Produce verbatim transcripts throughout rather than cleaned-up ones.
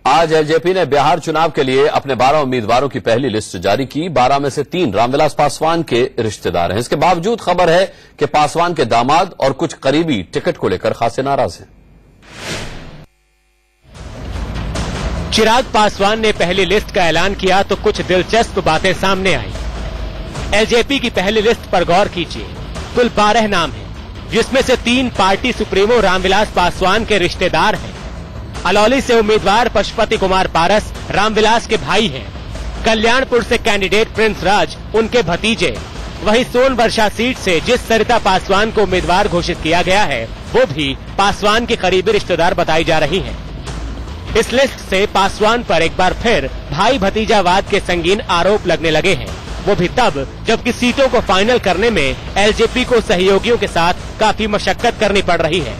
आज एलजेपी ने बिहार चुनाव के लिए अपने बारह उम्मीदवारों की पहली लिस्ट जारी की। बारह में से तीन रामविलास पासवान के रिश्तेदार हैं। इसके बावजूद खबर है कि पासवान के दामाद और कुछ करीबी टिकट को लेकर खासे नाराज हैं। चिराग पासवान ने पहली लिस्ट का ऐलान किया तो कुछ दिलचस्प बातें सामने आई। एलजेपी की पहली लिस्ट पर गौर कीजिए। कुल बारह नाम हैं, जिसमें से तीन पार्टी सुप्रीमो रामविलास पासवान के रिश्तेदार हैं। अलौली से उम्मीदवार पशुपति कुमार पारस रामविलास के भाई हैं। कल्याणपुर से कैंडिडेट प्रिंस राज उनके भतीजे। वहीं सोनवर्षा सीट से जिस सरिता पासवान को उम्मीदवार घोषित किया गया है, वो भी पासवान के करीबी रिश्तेदार बताई जा रही हैं। इस लिस्ट से पासवान पर एक बार फिर भाई भतीजावाद के संगीन आरोप लगने लगे हैं, वो भी तब जबकि सीटों को फाइनल करने में एलजेपी को सहयोगियों के साथ काफी मशक्कत करनी पड़ रही है।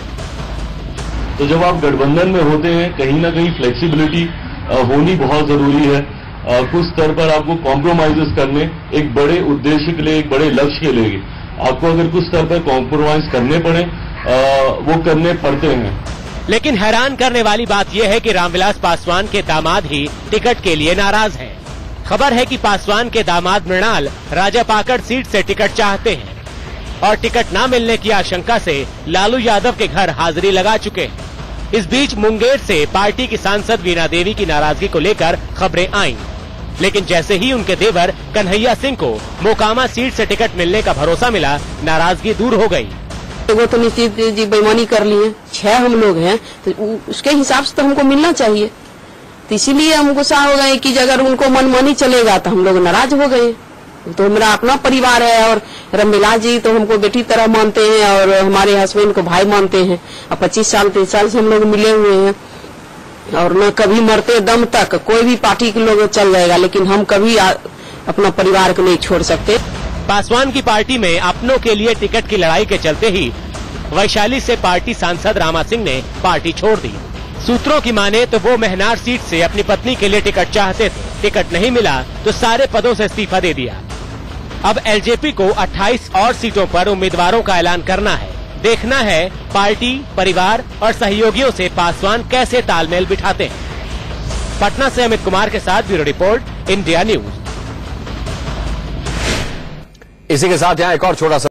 तो जब आप गठबंधन में होते हैं, कहीं ना कहीं फ्लेक्सिबिलिटी होनी बहुत जरूरी है। आ, कुछ स्तर पर आपको कॉम्प्रोमाइजेस करने, एक बड़े उद्देश्य के लिए, एक बड़े लक्ष्य के लिए आपको अगर कुछ स्तर पर कॉम्प्रोमाइज करने पड़े, आ, वो करने पड़ते हैं। लेकिन हैरान करने वाली बात यह है कि रामविलास पासवान के दामाद ही टिकट के लिए नाराज हैं। खबर है कि पासवान के दामाद मृणाल राजापाकड़ सीट से टिकट चाहते हैं और टिकट न मिलने की आशंका से लालू यादव के घर हाजिरी लगा चुके हैं। इस बीच मुंगेर से पार्टी की सांसद वीणा देवी की नाराजगी को लेकर खबरें आईं, लेकिन जैसे ही उनके देवर कन्हैया सिंह को मोकामा सीट से टिकट मिलने का भरोसा मिला, नाराजगी दूर हो गई। वो तो निश्चित जी बेईमानी कर लिए, छह हम लोग हैं, तो उसके हिसाब से तो हमको मिलना चाहिए। तो इसीलिए हम गुस्सा हो गए कि अगर उनको मनमानी चलेगा तो हम लोग नाराज हो गए। तो मेरा अपना परिवार है और रामविलास जी तो हमको बेटी तरह मानते हैं और हमारे हस्बैंड को भाई मानते हैं। अब पच्चीस साल तीस साल से हम लोग मिले हुए हैं और न कभी मरते दम तक कोई भी पार्टी के लोग चल जाएगा, लेकिन हम कभी अपना परिवार को नहीं छोड़ सकते। पासवान की पार्टी में अपनों के लिए टिकट की लड़ाई के चलते ही वैशाली से पार्टी सांसद रामा सिंह ने पार्टी छोड़ दी। सूत्रों की माने तो वो मेहनार सीट से अपनी पत्नी के लिए टिकट चाहते थे। टिकट नहीं मिला तो सारे पदों से इस्तीफा दे दिया। अब एलजेपी को अट्ठाईस और सीटों पर उम्मीदवारों का ऐलान करना है। देखना है पार्टी, परिवार और सहयोगियों से पासवान कैसे तालमेल बिठाते हैं। पटना से अमित कुमार के साथ ब्यूरो रिपोर्ट, इंडिया न्यूज। इसी के साथ यहाँ एक और छोटा सा